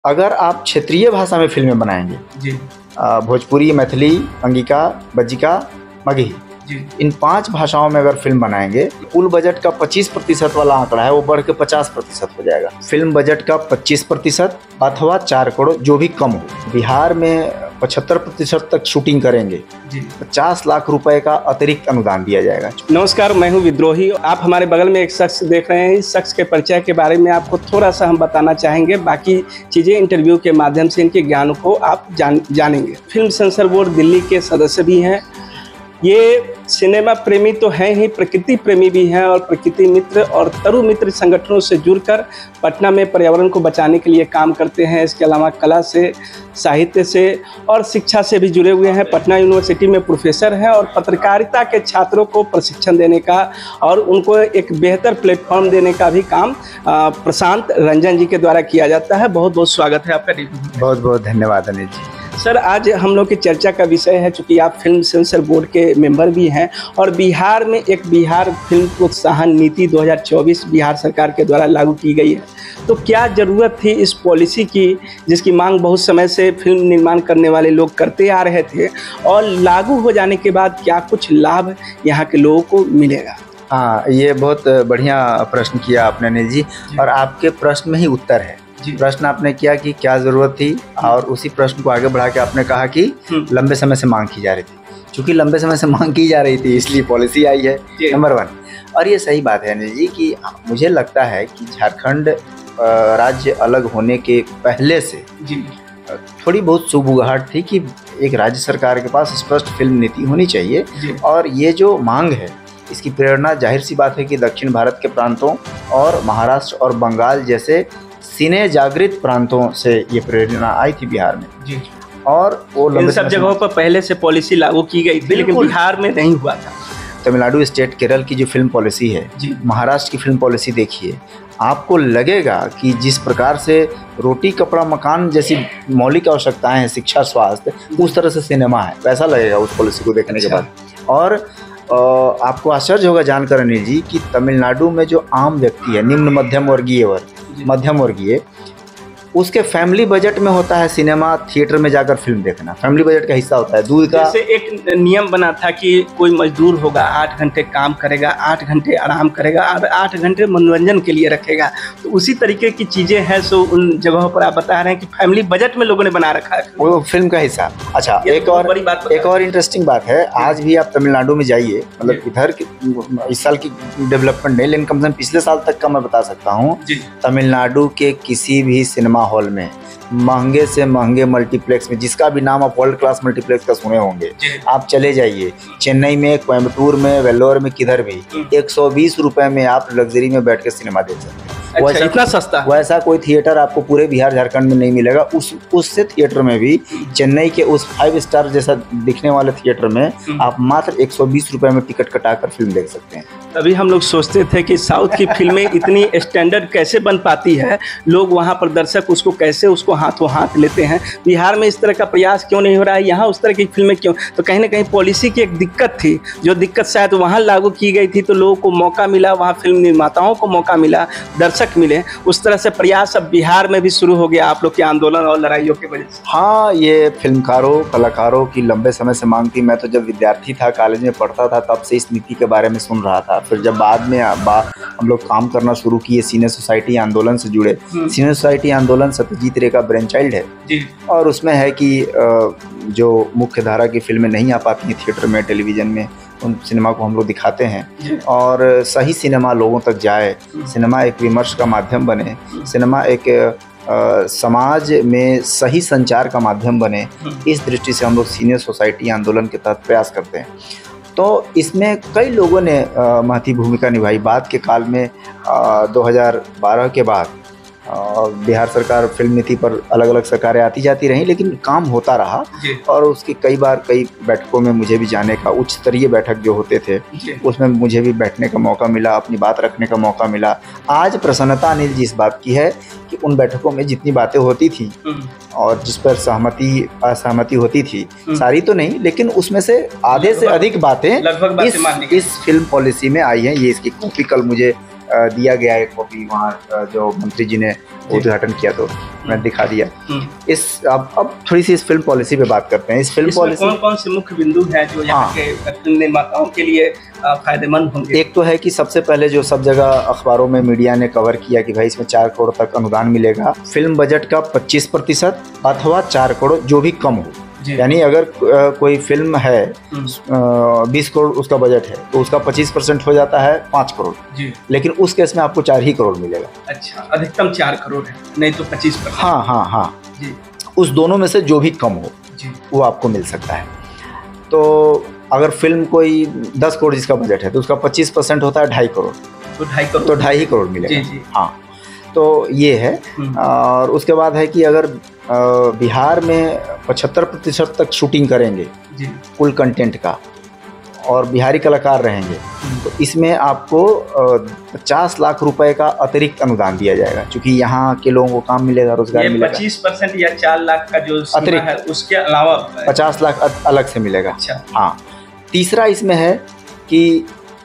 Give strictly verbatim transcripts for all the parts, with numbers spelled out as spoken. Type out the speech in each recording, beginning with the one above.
अगर आप क्षेत्रीय भाषा में फिल्में बनाएंगे जी आ, भोजपुरी, मैथिली, अंगिका, बज्जिका, मगही, जी इन पांच भाषाओं में अगर फिल्म बनाएंगे, कुल बजट का पच्चीस प्रतिशत वाला आंकड़ा है वो बढ़ के पचास प्रतिशत हो जाएगा। फिल्म बजट का पच्चीस प्रतिशत अथवा चार करोड़ जो भी कम हो। बिहार में पचहत्तर प्रतिशत तक शूटिंग करेंगे, पचास लाख रुपए का अतिरिक्त अनुदान दिया जाएगा। नमस्कार, मैं हूं विद्रोही। आप हमारे बगल में एक शख्स देख रहे हैं। इस शख्स के परिचय के बारे में आपको थोड़ा सा हम बताना चाहेंगे, बाकी चीज़ें इंटरव्यू के माध्यम से इनके ज्ञान को आप जान जानेंगे। फिल्म सेंसर बोर्ड दिल्ली के सदस्य भी हैं। ये सिनेमा प्रेमी तो हैं ही, प्रकृति प्रेमी भी हैं और प्रकृति मित्र और तरु मित्र संगठनों से जुड़कर पटना में पर्यावरण को बचाने के लिए काम करते हैं। इसके अलावा कला से, साहित्य से और शिक्षा से भी जुड़े हुए हैं। पटना यूनिवर्सिटी में प्रोफेसर हैं और पत्रकारिता के छात्रों को प्रशिक्षण देने का और उनको एक बेहतर प्लेटफॉर्म देने का भी काम प्रशांत रंजन जी के द्वारा किया जाता है। बहुत बहुत स्वागत है आपका। बहुत बहुत धन्यवाद अनिल जी। सर, आज हम लोग की चर्चा का विषय है, चूँकि आप फिल्म सेंसर बोर्ड के मेंबर भी हैं और बिहार में एक बिहार फिल्म प्रोत्साहन नीति दो हज़ार चौबीस बिहार सरकार के द्वारा लागू की गई है। तो क्या ज़रूरत थी इस पॉलिसी की, जिसकी मांग बहुत समय से फिल्म निर्माण करने वाले लोग करते आ रहे थे, और लागू हो जाने के बाद क्या कुछ लाभ यहाँ के लोगों को मिलेगा? हाँ, ये बहुत बढ़िया प्रश्न किया आपने अनिल जी, और आपके प्रश्न में ही उत्तर है। प्रश्न आपने किया कि क्या जरूरत थी, और उसी प्रश्न को आगे बढ़ा के आपने कहा कि लंबे समय से मांग की जा रही थी। चूंकि लंबे समय से मांग की जा रही थी इसलिए पॉलिसी आई है, नंबर वन। और ये सही बात है अनिल जी कि मुझे लगता है कि झारखंड राज्य अलग होने के पहले से थोड़ी बहुत सुबुगाहट थी कि एक राज्य सरकार के पास स्पष्ट फिल्म नीति होनी चाहिए। और ये जो मांग है, इसकी प्रेरणा जाहिर सी बात है कि दक्षिण भारत के प्रांतों और महाराष्ट्र और बंगाल जैसे सिने जागृत प्रांतों से ये प्रेरणा आई थी बिहार में जी। और वो इन सब जगहों पर पहले से पॉलिसी लागू की गई थी, लेकिन बिहार में नहीं हुआ था। तमिलनाडु स्टेट, केरल की जो फिल्म पॉलिसी है, महाराष्ट्र की फिल्म पॉलिसी देखिए, आपको लगेगा कि जिस प्रकार से रोटी, कपड़ा, मकान जैसी मौलिक आवश्यकताएं हैं, शिक्षा, स्वास्थ्य, उस तरह से सिनेमा है, वैसा लगेगा उस पॉलिसी को देखने के बाद। और आपको आश्चर्य होगा जानकर अनिल जी कि तमिलनाडु में जो आम व्यक्ति है, निम्न मध्यम वर्गीय वर्ग, मध्यम वर्गीय, उसके फैमिली बजट में होता है सिनेमा थिएटर में जाकर फिल्म देखना। फैमिली बजट का हिस्सा होता है दूध का। जैसे एक नियम बना था कि कोई मजदूर होगा, आठ घंटे काम करेगा, आठ घंटे आराम करेगा और आठ घंटे मनोरंजन के लिए रखेगा। तो उसी तरीके की चीजें हैं। सो उन जगहों पर आप बता रहे हैं कि फैमिली बजट में लोगों ने बना रखा है वो फिल्म का हिस्सा। अच्छा, एक और बड़ी बात, एक और इंटरेस्टिंग बात है, आज भी आप तमिलनाडु में जाइए, मतलब इधर इस साल की डेवलपमेंट नहीं, लेकिन कम से कम पिछले साल तक का मैं बता सकता हूँ, तमिलनाडु के किसी भी सिनेमा हॉल में, महंगे से महंगे मल्टीप्लेक्स में, जिसका भी नाम आप वर्ल्ड क्लास मल्टीप्लेक्स का सुने होंगे, आप चले जाइए, चेन्नई में, कोयम्बटूर में, वेल्लोर में, किधर भी एक सौ बीस रुपए में आप लग्जरी में बैठ के सिनेमा देख सकते हैं। अच्छा, वैसा इतना सस्ता? वैसा कोई थिएटर आपको पूरे बिहार झारखंड में नहीं मिलेगा। उस उससे थिएटर में भी, चेन्नई के उस फाइव स्टार जैसा दिखने वाले थिएटर में आप मात्र एक सौ बीस रुपए में टिकट कटाकर फिल्म देख सकते हैं। तभी हम लोग सोचते थे कि साउथ की फिल्में इतनी स्टैंडर्ड कैसे बन पाती है, लोग वहाँ पर दर्शक उसको कैसे उसको हाथों हाथ लेते हैं। बिहार में इस तरह का प्रयास क्यों नहीं हो रहा है, यहाँ उस तरह की फिल्में क्यों? तो कहीं ना कहीं पॉलिसी की एक दिक्कत थी, जो दिक्कत शायद वहाँ लागू की गई थी तो लोगों को मौका मिला, वहाँ फिल्म निर्माताओं को मौका मिला, दर्शक मिले। उस तरह से प्रयास अब बिहार में भी शुरू हो गया आप लोग के आंदोलन और लड़ाइयों की वजह से। हाँ, ये फिल्मकारों, कलाकारों की लंबे समय से मांग थी। मैं तो जब विद्यार्थी था, कॉलेज में पढ़ता था, तब से इस नीति के बारे में सुन रहा था। फिर जब बाद में बा, हम लोग काम करना शुरू किए, सिने सोसाइटी आंदोलन से जुड़े। सिने सोसाइटी आंदोलन सत्यजीत रे का ब्रेन चाइल्ड है जी। और उसमें है कि जो मुख्य धारा की फिल्में नहीं आ पाती हैं थिएटर में, टेलीविज़न में, उन सिनेमा को हम लोग दिखाते हैं और सही सिनेमा लोगों तक जाए, सिनेमा एक विमर्श का माध्यम बने, सिनेमा एक आ, समाज में सही संचार का माध्यम बने। इस दृष्टि से हम लोग सीनियर सोसाइटी आंदोलन के तहत प्रयास करते हैं। तो इसमें कई लोगों ने महती भूमिका निभाई। बाद के काल में आ, दो हज़ार बारह के बाद बिहार सरकार फिल्म नीति पर अलग अलग सरकारें आती जाती रहीं, लेकिन काम होता रहा। और उसकी कई बार कई बैठकों में मुझे भी जाने का, उच्च स्तरीय बैठक जो होते थे उसमें मुझे भी बैठने का मौका मिला, अपनी बात रखने का मौका मिला। आज प्रसन्नता अनिल जी इस बात की है कि उन बैठकों में जितनी बातें होती थी और जिस पर सहमति असहमति होती थी, सारी तो नहीं, लेकिन उसमें से आधे से अधिक बातें इस, इस फिल्म पॉलिसी में आई हैं। ये इसकी कॉपी कल मुझे अ, दिया गया एक कॉपी वहाँ अ, जो मंत्री जी ने उद्घाटन किया तो मैं दिखा दिया। इस अब अब थोड़ी सी इस फिल्म पॉलिसी पे बात करते हैं। इस फिल्म पॉलिसी कौन कौन से मुख्य बिंदु हैं जो यहाँ हाँ। के फिल्म निर्माताओं के लिए अ, फायदेमंद होंगे? एक तो है कि सबसे पहले जो सब जगह अखबारों में मीडिया ने कवर किया कि भाई इसमें चार करोड़ तक अनुदान मिलेगा, फिल्म बजट का पच्चीस प्रतिशत अथवा चार करोड़ जो भी कम हो। यानी अगर आ, कोई फिल्म है बीस करोड़ उसका बजट है तो उसका पच्चीस परसेंट हो जाता है पाँच करोड़ जी। लेकिन उस केस में आपको चार ही करोड़ मिलेगा। अच्छा, अधिकतम चार करोड़ है, नहीं तो पच्चीस परसेंट। हाँ हाँ हाँ जी। उस दोनों में से जो भी कम हो जी। वो आपको मिल सकता है। तो अगर फिल्म कोई दस करोड़ जिसका बजट है तो उसका पच्चीस परसेंट होता है ढाई करोड़ तो ढाई करोड़ तो ढाई ही करोड़ मिलेगा। जी जी। हाँ, तो ये है। और उसके बाद है कि अगर बिहार में पचहत्तर प्रतिशत तक शूटिंग करेंगे जी। कुल कंटेंट का और बिहारी कलाकार रहेंगे तो इसमें आपको पचास लाख रुपए का अतिरिक्त अनुदान दिया जाएगा, क्योंकि यहाँ के लोगों को काम मिलेगा, रोजगार मिलेगा। पच्चीस परसेंट या चार लाख का जो अतिरिक्त है उसके अलावा पचास लाख अलग से मिलेगा। अच्छा। हाँ, तीसरा इसमें है कि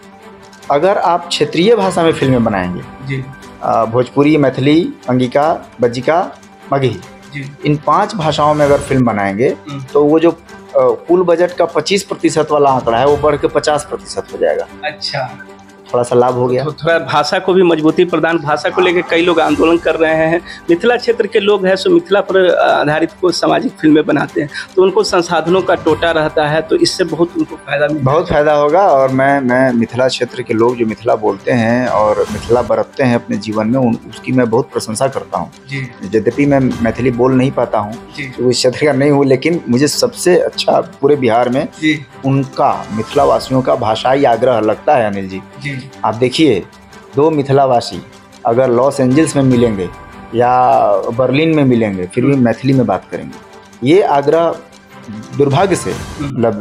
अगर आप क्षेत्रीय भाषा में फिल्में बनाएंगे जी, भोजपुरी, मैथिली, अंगिका, बज्जिका, मगही, इन पांच भाषाओं में अगर फिल्म बनाएंगे तो वो जो कुल बजट का पच्चीस प्रतिशत वाला आंकड़ा है वो बढ़ के पचास प्रतिशत हो जाएगा। अच्छा, थोड़ा सा लाभ हो गया। तो थोड़ा भाषा को भी मजबूती प्रदान, भाषा को लेकर कई लोग आंदोलन कर रहे हैं। मिथिला क्षेत्र के लोग हैं सो मिथिला पर आधारित को सामाजिक फिल्में बनाते हैं तो उनको संसाधनों का टोटा रहता है तो इससे बहुत उनको फायदा मिलता है। बहुत फायदा होगा। और मैं मैं मिथिला क्षेत्र के लोग जो मिथिला बोलते हैं और मिथिला बरतते हैं अपने जीवन में उन, उसकी मैं बहुत प्रशंसा करता हूँ। यद्यपि मैं मैथिली बोल नहीं पाता हूँ तो इस क्षेत्र का नहीं हूँ, लेकिन मुझे सबसे अच्छा पूरे बिहार में उनका मिथिला वासियों का भाषाई आग्रह लगता है। अनिल जी, जी। आप देखिए, दो मिथिलावासी अगर लॉस एंजल्स में मिलेंगे या बर्लिन में मिलेंगे फिर भी मैथिली में बात करेंगे, ये आग्रह दुर्भाग्य से मतलब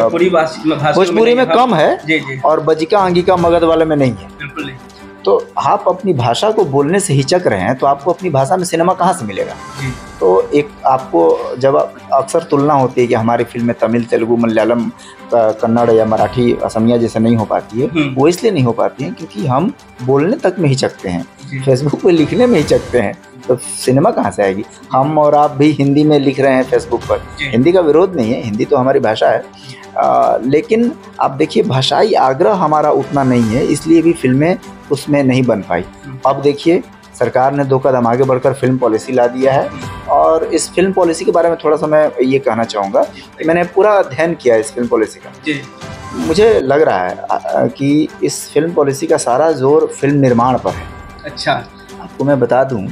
भोजपुरी में कम है जी जी। और बज्जिका, अंगिका, मगध वाले में नहीं है। बिल्कुल नहीं। तो आप अपनी भाषा को बोलने से हिचक रहे हैं तो आपको अपनी भाषा में सिनेमा कहाँ से मिलेगा जी। तो एक आपको जब अक्सर तुलना होती है कि हमारी फिल्में तमिल, तेलुगु, मलयालम, कन्नड़ या मराठी, असमिया जैसे नहीं हो पाती है, वो इसलिए नहीं हो पाती है क्योंकि हम बोलने तक में हिचकते हैं, फेसबुक पे लिखने में हिचकते हैं, तो सिनेमा कहाँ से आएगी। हम और आप भी हिंदी में लिख रहे हैं फेसबुक पर, हिंदी का विरोध नहीं है, हिंदी तो हमारी भाषा है। आ, लेकिन आप देखिए भाषाई आग्रह हमारा उतना नहीं है, इसलिए भी फिल्में उसमें नहीं बन पाई। अब देखिए सरकार ने दो कदम आगे बढ़कर फिल्म पॉलिसी ला दिया है और इस फिल्म पॉलिसी के बारे में थोड़ा सा मैं ये कहना चाहूँगा कि मैंने पूरा अध्ययन किया इस फिल्म पॉलिसी का जी। मुझे लग रहा है कि इस फिल्म पॉलिसी का सारा जोर फिल्म निर्माण पर है। अच्छा, आपको मैं बता दूं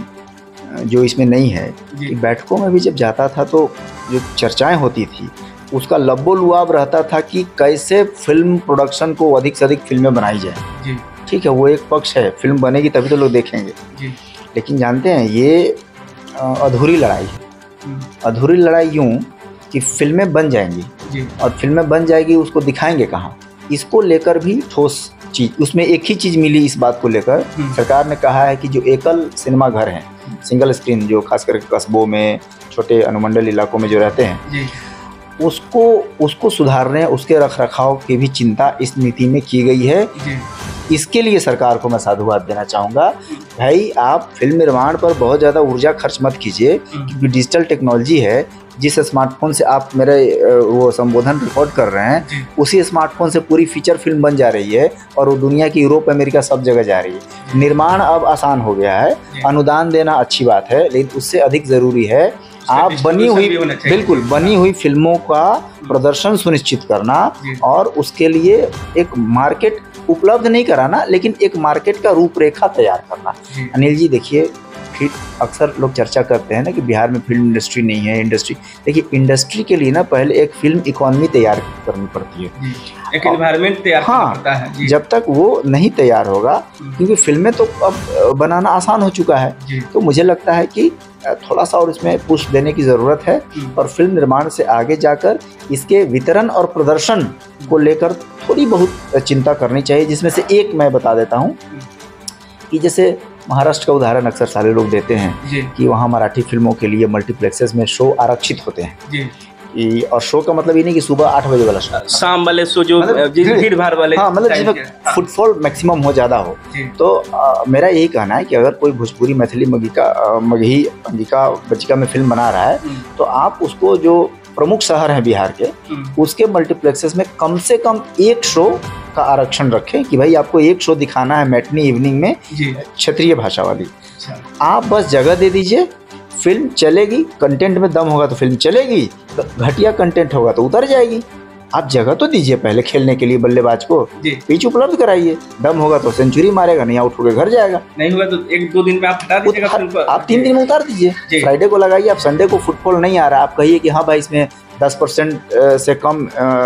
जो इसमें नहीं है कि बैठकों में भी जब जाता था तो जो चर्चाएं होती थी उसका लब्बो लुआब रहता था कि कैसे फिल्म प्रोडक्शन को अधिक से अधिक फिल्में बनाई जाए। ठीक है, वो एक पक्ष है, फिल्म बनेगी तभी तो लोग देखेंगे जी। लेकिन जानते हैं ये अधूरी लड़ाई है। अधूरी लड़ाई यूं कि फिल्में बन जाएंगी जी। और फिल्में बन जाएगी उसको दिखाएंगे कहाँ, इसको लेकर भी ठोस चीज, उसमें एक ही चीज मिली इस बात को लेकर, सरकार ने कहा है कि जो एकल सिनेमा घर हैं, सिंगल स्क्रीन जो खास करके कस्बों में, छोटे अनुमंडल इलाकों में जो रहते हैं जी। उसको उसको सुधारने, उसके रख रखाव की भी चिंता इस नीति में की गई है जी। इसके लिए सरकार को मैं साधुवाद देना चाहूँगा। भाई आप फिल्म निर्माण पर बहुत ज़्यादा ऊर्जा खर्च मत कीजिए क्योंकि डिजिटल टेक्नोलॉजी है। जिस स्मार्टफोन से आप मेरे वो संबोधन रिकॉर्ड कर रहे हैं उसी स्मार्टफोन से पूरी फीचर फिल्म बन जा रही है और वो दुनिया की यूरोप, अमेरिका सब जगह जा रही है। निर्माण अब आसान हो गया है, अनुदान देना अच्छी बात है, लेकिन उससे अधिक ज़रूरी है आप बनी हुई बिल्कुल बनी हुई फिल्मों का प्रदर्शन सुनिश्चित करना और उसके लिए एक मार्केट उपलब्ध नहीं कराना, लेकिन एक मार्केट का रूपरेखा तैयार करना। अनिल जी देखिए, फिर अक्सर लोग चर्चा करते हैं ना कि बिहार में फिल्म इंडस्ट्री नहीं है। इंडस्ट्री देखिए, इंडस्ट्री के लिए ना पहले एक फिल्म इकोनॉमी तैयार करनी पड़ती है, एक एनवायरनमेंट तैयार हाँ, करना पड़ता है जी। जब तक वो नहीं तैयार होगा, क्योंकि फिल्में तो अब बनाना आसान हो चुका है, तो मुझे लगता है कि थोड़ा सा और इसमें पुश देने की ज़रूरत है और फिल्म निर्माण से आगे जाकर इसके वितरण और प्रदर्शन को लेकर थोड़ी बहुत चिंता करनी चाहिए। जिसमें से एक मैं बता देता हूँ कि जैसे महाराष्ट्र का उदाहरण अक्सर सारे लोग देते हैं कि वहाँ मराठी फिल्मों के लिए मल्टीप्लेक्सेस में शो आरक्षित होते हैं। ये और शो का मतलब ये नहीं कि सुबह आठ बजे वाला शो, शाम वाले शो जो मतलब भीड़ भाड़ वाले, हाँ मतलब जिसमें फुटफॉल मैक्सिमम हो ज़्यादा हो। तो आ, मेरा यही कहना है कि अगर कोई भोजपुरी मैथिली मगिका मगही अंगिका बचिका में फिल्म बना रहा है तो आप उसको जो प्रमुख शहर हैं बिहार के उसके मल्टीप्लेक्सेस में कम से कम एक शो का आरक्षण रखें कि भाई आपको एक शो दिखाना है मैटनी इवनिंग में क्षेत्रीय भाषा वाली। आप बस जगह दे दीजिए, फिल्म चलेगी, कंटेंट में दम होगा तो फिल्म चलेगी, तो घटिया कंटेंट होगा तो उतर जाएगी। आप जगह तो दीजिए पहले खेलने के लिए बल्लेबाज को, पिच उपलब्ध कराइए, दम होगा तो सेंचुरी मारेगा, नहीं आउट होकर घर जाएगा, नहीं होगा तो एक दो दिन में आप हटा दीजिएगा, आप तीन दिन में उतार दीजिए, फ्राइडे को लगाइए। आप संडे को फुटबॉल नहीं आ रहा, आप कहिए कि हाँ भाई इसमें दस परसेंट से कम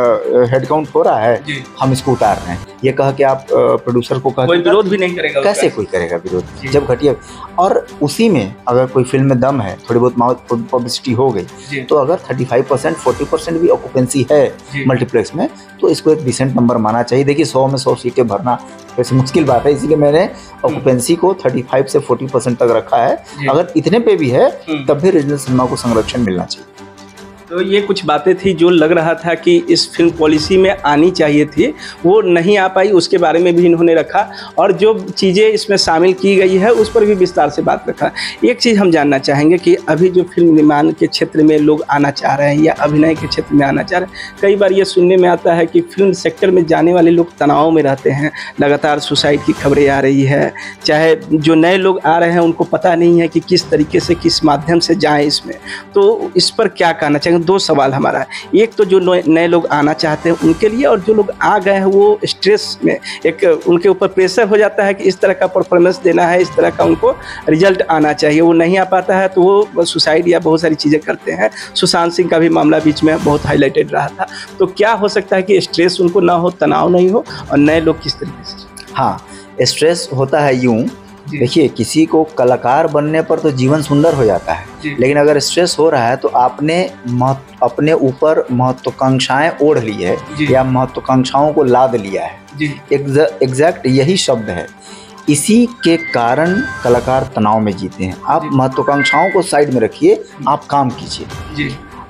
हेड काउंट हो रहा है, हम इसको उतार रहे हैं, ये कह के आप प्रोड्यूसर को कह, कोई विरोध भी नहीं करेगा, कैसे कोई करेगा विरोध जब घटिया। और उसी में अगर कोई फिल्म में दम है, थोड़ी बहुत माउथ पब्लिसिटी हो गई, तो अगर पैंतीस परसेंट चालीस परसेंट भी ऑक्यूपेंसी है मल्टीप्लेक्स में तो इसको एक डिसेंट नंबर माना चाहिए। देखिए सौ में सौ सीटें भरना वैसे मुश्किल बात है, इसीलिए मैंने ऑक्यूपेंसी को पैंतीस से चालीस परसेंट तक रखा है। अगर इतने पे भी है तब भी रीजनल सिनेमा को संरक्षण मिलना चाहिए। तो ये कुछ बातें थी जो लग रहा था कि इस फिल्म पॉलिसी में आनी चाहिए थी, वो नहीं आ पाई, उसके बारे में भी इन्होंने रखा और जो चीज़ें इसमें शामिल की गई है उस पर भी विस्तार से बात रखा। एक चीज़ हम जानना चाहेंगे कि अभी जो फिल्म निर्माण के क्षेत्र में लोग आना चाह रहे हैं या अभिनय के क्षेत्र में आना चाह रहे हैं, कई बार ये सुनने में आता है कि फिल्म सेक्टर में जाने वाले लोग तनाव में रहते हैं, लगातार सुसाइड की खबरें आ रही है, चाहे जो नए लोग आ रहे हैं उनको पता नहीं है कि किस तरीके से किस माध्यम से जाएँ इसमें। तो इस पर क्या कहना चाहेंगे? दो सवाल हमारा है, एक तो जो नए लोग आना चाहते हैं उनके लिए, और जो लोग आ गए हैं वो स्ट्रेस में, एक उनके ऊपर प्रेशर हो जाता है कि इस तरह का परफॉर्मेंस देना है, इस तरह का उनको रिजल्ट आना चाहिए, वो नहीं आ पाता है तो वो सुसाइड या बहुत सारी चीज़ें करते हैं। सुशांत सिंह का भी मामला बीच में बहुत हाईलाइटेड रहा था। तो क्या हो सकता है कि स्ट्रेस उनको ना हो, तनाव नहीं हो, और नए लोग किस तरीके से? हाँ, स्ट्रेस होता है यूँ, देखिए किसी को कलाकार बनने पर तो जीवन सुंदर हो जाता है, लेकिन अगर स्ट्रेस हो रहा है तो आपने अपने ऊपर महत्वाकांक्षाएं ओढ़ ली है या महत्वाकांक्षाओं को लाद लिया है। एग्जैक्ट यही शब्द है, इसी के कारण कलाकार तनाव में जीते हैं। आप महत्वाकांक्षाओं को साइड में रखिए, आप काम कीजिए।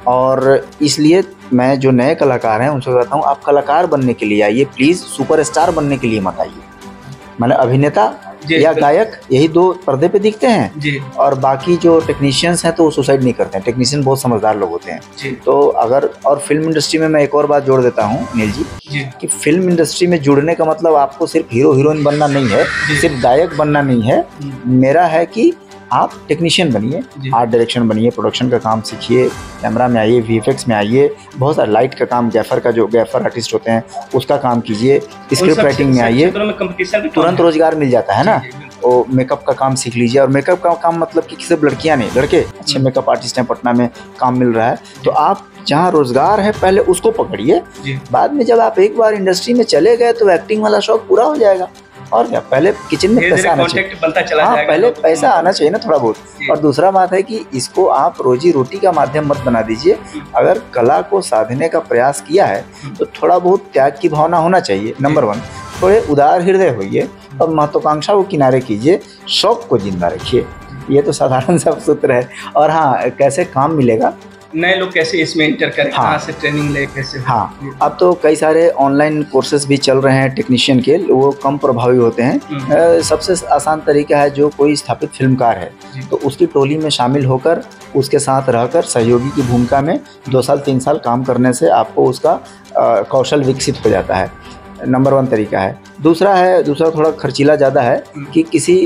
और इसलिए मैं जो नए कलाकार हैं उनसे कहता हूँ आप कलाकार बनने के लिए आइए, प्लीज़ सुपरस्टार बनने के लिए मत आइए। मैंने अभिनेता या गायक यही दो पर्दे पे दिखते हैं जी। और बाकी जो टेक्नीशियंस हैं तो वो सुसाइड नहीं करते हैं, टेक्नीशियन बहुत समझदार लोग होते हैं जी। तो अगर और फिल्म इंडस्ट्री में मैं एक और बात जोड़ देता हूँ नील जी, जी कि फिल्म इंडस्ट्री में जुड़ने का मतलब आपको सिर्फ हीरो हीरोइन बनना नहीं है, सिर्फ गायक बनना नहीं है, मेरा है कि आप टेक्नीशियन बनिए, आर्ट डायरेक्शन बनिए, प्रोडक्शन का काम सीखिए, कैमरा में आइए, वीएफएक्स में आइए, बहुत सारा लाइट का काम, गैफर का जो गैफर आर्टिस्ट होते हैं उसका काम कीजिए, स्क्रिप्ट राइटिंग में आइए, तुरंत रोजगार मिल जाता है ना। वो मेकअप का काम सीख लीजिए, और मेकअप का काम मतलब कि सिर्फ लड़कियां नहीं, लड़के अच्छे मेकअप आर्टिस्ट हैं, पटना में काम मिल रहा है, तो आप जहाँ रोजगार है पहले उसको पकड़िए, बाद में जब आप एक बार इंडस्ट्री में चले गए तो एक्टिंग वाला शौक पूरा हो जाएगा। और क्या, पहले किचन में पैसा आना चाहिए, हाँ पहले पैसा आना चाहिए ना थोड़ा बहुत। और दूसरा बात है कि इसको आप रोजी रोटी का माध्यम मत बना दीजिए। अगर कला को साधने का प्रयास किया है तो थोड़ा बहुत त्याग की भावना होना चाहिए, नंबर वन। थोड़े उदार हृदय होइए और महत्वाकांक्षा को किनारे कीजिए, शौक को जिंदा रखिए। ये तो साधारण सा सूत्र है। और हाँ, कैसे काम मिलेगा, नए लोग कैसे इसमें इंटर करें, हाँ, कहाँ से ट्रेनिंग ले, कैसे? हाँ, अब तो कई सारे ऑनलाइन कोर्सेज भी चल रहे हैं टेक्नीशियन के, वो कम प्रभावी होते हैं। सबसे आसान तरीका है, जो कोई स्थापित फिल्मकार है तो उसकी टोली में शामिल होकर उसके साथ रहकर सहयोगी की भूमिका में दो साल तीन साल काम करने से आपको उसका कौशल विकसित हो जाता है। नंबर वन तरीका है। दूसरा है, दूसरा थोड़ा खर्चीला ज़्यादा है कि किसी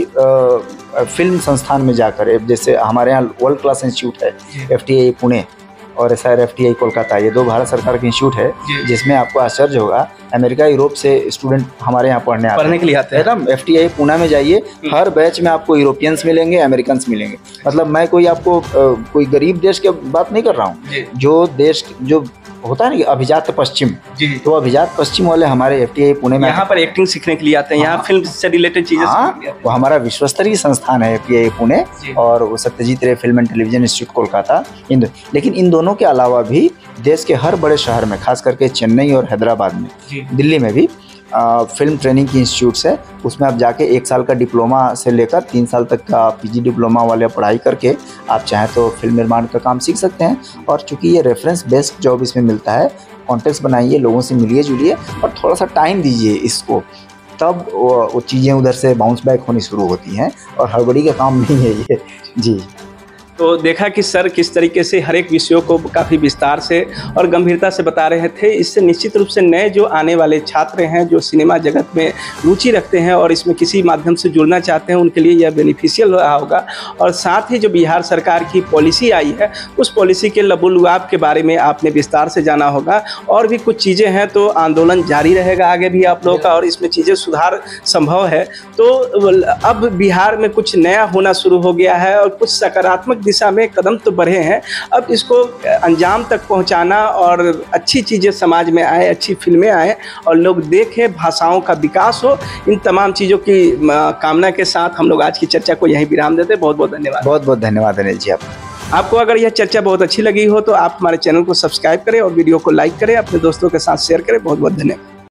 आ, फिल्म संस्थान में जाकर, जैसे हमारे यहाँ वर्ल्ड क्लास इंस्टीट्यूट है एफटीआई पुणे और S R F T I Kolkata, ये दो भारत सरकार के इंस्टीट्यूट है, जिसमें आपको आश्चर्य होगा अमेरिका यूरोप से स्टूडेंट हमारे यहाँ पढ़ने आते पढ़ने के लिए आते हैं। एकदम एफ टी आई पुणे में जाइए, हर बैच में आपको यूरोपियंस मिलेंगे, अमेरिकन मिलेंगे। मतलब मैं कोई आपको कोई गरीब देश की बात नहीं कर रहा हूँ, जो देश जो होता है ना कि अभिजात पश्चिम, तो अभिजात पश्चिम वाले हमारे एफटीआई पुणे में यहाँ पर एक्टिंग सीखने के लिए आते हैं, यहाँ फिल्म से रिलेटेड चीजें। हाँ, वो हमारा विश्वस्तरीय संस्थान है एफटीआई पुणे, और वो Satyajit Ray film and television institute Kolkata. इन लेकिन इन दोनों के अलावा भी देश के हर बड़े शहर में, खास करके चेन्नई और हैदराबाद में, दिल्ली में भी फिल्म ट्रेनिंग की इंस्टीट्यूट्स है, उसमें आप जाके एक साल का डिप्लोमा से लेकर तीन साल तक का पीजी डिप्लोमा वाले पढ़ाई करके आप चाहें तो फिल्म निर्माण का काम सीख सकते हैं। और चूँकि ये रेफरेंस बेस्ड जॉब इसमें मिलता है, कॉन्टेक्ट्स बनाइए, लोगों से मिलिए जुलिए और थोड़ा सा टाइम दीजिए इसको, तब वो, वो चीज़ें उधर से बाउंस बैक होनी शुरू होती हैं। और हड़बड़ी का काम नहीं है ये। जी। तो देखा कि सर किस तरीके से हर एक विषयों को काफ़ी विस्तार से और गंभीरता से बता रहे थे। इससे निश्चित रूप से नए जो आने वाले छात्र हैं, जो सिनेमा जगत में रुचि रखते हैं और इसमें किसी माध्यम से जुड़ना चाहते हैं, उनके लिए यह बेनिफिशियल रहा होगा। और साथ ही जो बिहार सरकार की पॉलिसी आई है, उस पॉलिसी के लबुलुआब के बारे में आपने विस्तार से जाना होगा। और भी कुछ चीज़ें हैं तो आंदोलन जारी रहेगा आगे भी आप लोगों का, और इसमें चीज़ें सुधार संभव है। तो अब बिहार में कुछ नया होना शुरू हो गया है और कुछ सकारात्मक दिशा में कदम तो बढ़े हैं। अब इसको अंजाम तक पहुंचाना और अच्छी चीज़ें समाज में आए, अच्छी फिल्में आए और लोग देखें, भाषाओं का विकास हो, इन तमाम चीज़ों की कामना के साथ हम लोग आज की चर्चा को यहीं विराम देते हैं। बहुत बहुत धन्यवाद। बहुत बहुत धन्यवाद अनिल जी। आप आपको अगर यह चर्चा बहुत अच्छी लगी हो तो आप हमारे चैनल को सब्सक्राइब करें और वीडियो को लाइक करें, अपने दोस्तों के साथ शेयर करें। बहुत बहुत धन्यवाद।